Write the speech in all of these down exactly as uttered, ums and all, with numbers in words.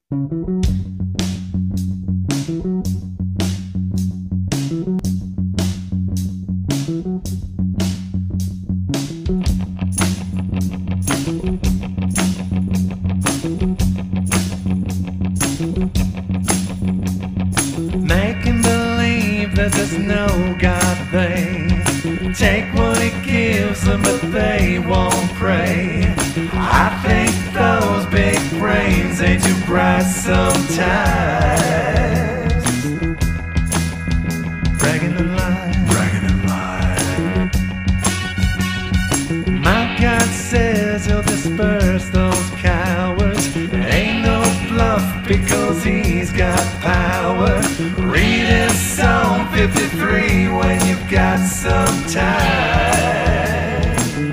Making believe that there's no God, they take what he gives them, but they won't pray. I think those big brains ain't too bright sometimes. Bragging and lying, bragging and lying. My God says he'll disperse those cowards. Ain't no bluff because he's got power. Read his Psalm fifty-three when you've got some time.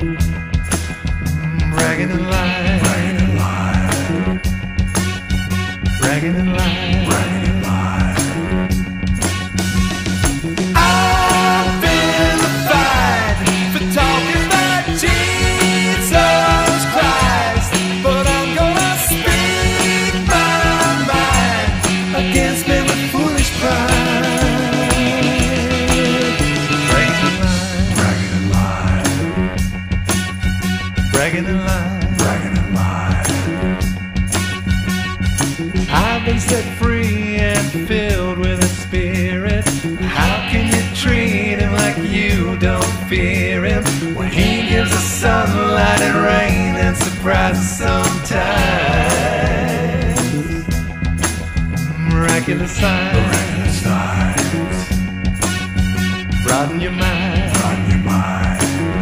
Bragging and lying, bragging and lying, bragging and lying, bragging and lying. I've been fight for talking about Jesus Christ, but I'm gonna speak my mind against men with foolish pride. Bragging and lying, bragging and lying, bragging and lying, bragging and lying. I've been set free and filled with the Spirit. How can you treat him like you don't fear him, when he gives us sunlight and rain and surprises sometimes? Miraculous signs, miraculous signs. Broaden your mind, broaden your mind.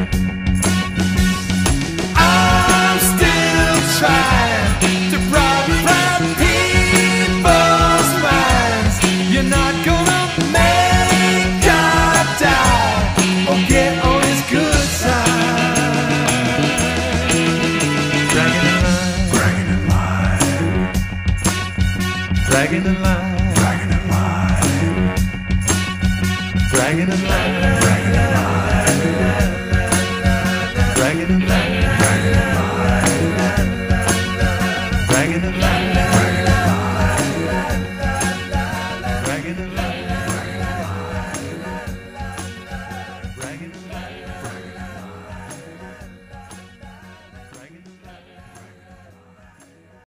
I'm still trying to broaden people's minds. You're not gonna make God die or get on his good side. Bragging and lying, bragging and lying, bragging and lying, bragging and lying, bragging and lying, bragging and lying.